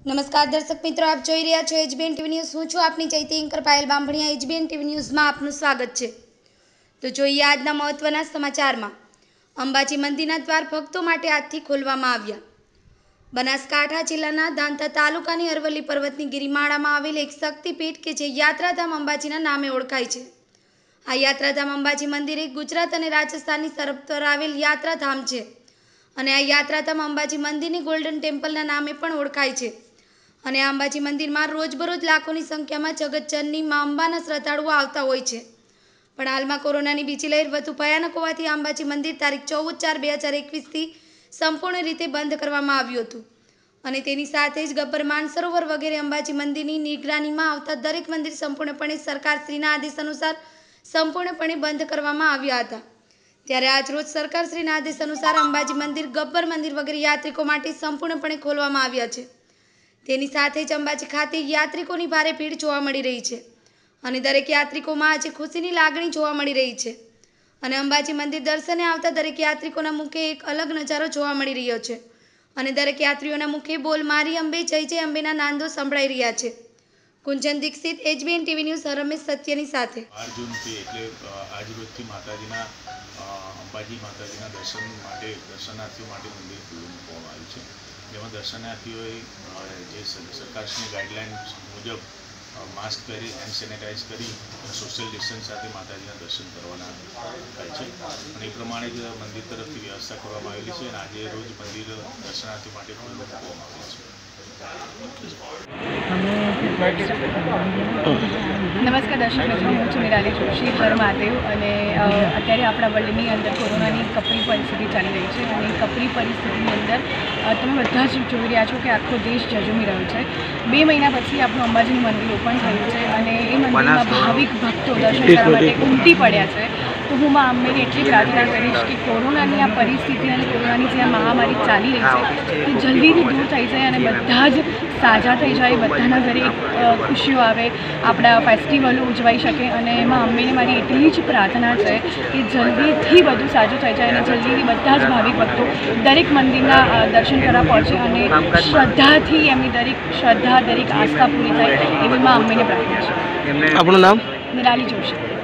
नमस्कार दर्शक मित्रों, आप જોઈ રહ્યા છો એચબીએન ટીવી ન્યૂઝ। હું છું આપની ચૈતી anchor Payal Bambhaniya. HBN TV ન્યૂઝમાં આપનું સ્વાગત છે। તો જોઈએ આજના મહત્વના સમાચારમાં। અંબાજી મંદિરના દ્વાર ભક્તો માટે આજથી ખોલવામાં આવ્યા। બનાસકાંઠા જિલ્લાના દાંતા તાલુકાની અરવલ્લી પર્વતની ગિરિમાળામાં આવેલ એક શક્તિપીઠ કે જે યાત્રાધામ અંબાજીના નામે ઓળખાય છે। આ યાત્રાધામ અંબાજી મંદિર એ ગુજરાત અને રાજસ્થાનની સરહદ પર આવેલ યાત્રાધામ છે અને આ યાત્રાધામ અંબાજી મંદિરની ગોલ્ડન ટેમ્પલના નામે પણ ઓળખાય છે। અને અંબાજી મંદિરમાં રોજબરોજ લાખોની સંખ્યામાં જગતજનની મા અંબાના શ્રદ્ધાળુઓ આવતા હોય છે। પણ હાલમાં કોરોનાની બીજી લહેર વધુ ભયાનક હોવાથી અંબાજી મંદિર તારીખ 14/4/2021થી સંપૂર્ણ રીતે બંધ કરવામાં આવ્યું હતું અને તેની સાથે જ ગબ્બર માનસરોવર વગેરે અંબાજી મંદિરની નિગરાનીમાં આવતા દરેક મંદિર સંપૂર્ણપણે સરકારશ્રીના આદેશ અનુસાર સંપૂર્ણપણે બંધ કરવામાં આવ્યા હતા। ત્યારે આજરોજ સરકારશ્રીના આદેશ અનુસાર અંબાજી મંદિર, ગબ્બર મંદિર વગેરે યાત્રિકો માટે સંપૂર્ણપણે ખોલવામાં આવ્યા છે। તેની સાથે જ અંબાજી ખાતે યાત્રિકોની ભારે ભીડ જોવા મળી રહી છે અને દરેક યાત્રિકોમાં આજે ખુશીની લાગણી જોવા મળી રહી છે અને અંબાજી મંદિર દર્શને આવતા દરેક યાત્રિકોના મુખે એક અલગ નજારો જોવા મળી રહ્યો છે અને દરેક યાત્રીઓના મુખે બોલ મારી અંબે, જય જય અંબેના નાદો સંભળાઈ રહ્યા છે। Kunjan Dikshit, HBN TV news, Ramesh સત્યની સાથે। આજરોજથી માતાજીના અંબાજી માતાજીના દર્શન માટે દર્શનાર્થીઓ માટે મંદિર ખુલ્લું મૂકવામાં આવ્યું છે, જેમાં દર્શનાર્થીઓએ જે સરકારની ગાઈડલાઇન્સ મુજબ માસ્ક પહેરી, હેન્ડ સેનેટાઈઝ કરી સોશિયલ ડિસ્ટન્સ સાથે માતાજીના દર્શન કરવાના થાય છે અને એ પ્રમાણે જ મંદિર તરફથી વ્યવસ્થા કરવામાં આવેલી છે અને આજે રોજ મંદિર દર્શનાર્થીઓ માટે ખુલ્લું મૂકવામાં આવ્યું છે। नमस्कार दर्शक मित्रों, हूँ છું નિરાલી જોશી, હર મહાદેવ। અને અત્યારે આપણા વર્લ્ડની અંદર કોરોનાની કપરી પરિસ્થિતિ ચાલી રહી છે અને કપરી પરિસ્થિતિની અંદર તમે બધા જ જોઈ રહ્યા છો કે આખો દેશ ઝઝૂમી રહ્યો છે। 2 મહિના પછી આપણું અંબાજીનું મંદિર ઓપન થયું છે અને એ મંદિરમાં ભાવિક ભક્તો દર્શન કરવા માટે ઉમટી પડ્યા છે। તો હું મા અંબેને એટલી પ્રાર્થના કરીશ કે કોરોનાની આ પરિસ્થિતિ અને કોરોનાની જે આ મહામારી ચાલી રહી છે તે જલ્દીથી દૂર થઈ જાય અને બધા જ સાજા થઈ જાય, બધાના ઘરે ખુશીઓ આવે, આપણા ફેસ્ટિવલો ઉજવાઈ શકે। અને એમાં અંબેને મારી એટલી જ પ્રાર્થના છે કે જલ્દીથી બધું સાજું થઈ જાય અને જલ્દીથી બધા જ ભાવિક ભક્તો દરેક મંદિરના દર્શન કરવા પહોંચે અને શ્રદ્ધાથી એમની દરેક શ્રદ્ધા, દરેક આસ્થા પૂરી થાય એવી મા અંબેને પ્રાર્થના છે। આપણું નામ? નિરાલી જોશી।